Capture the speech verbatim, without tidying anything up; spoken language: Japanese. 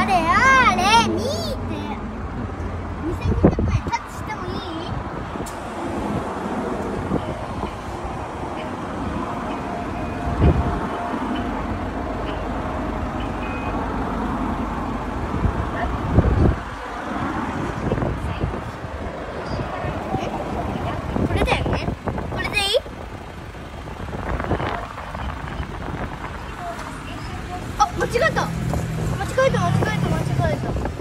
あれあれにってにせんにひゃくえんタッチしてもいい？これだよね。これでいい？あ、間違えた間違えた間違えた間違えた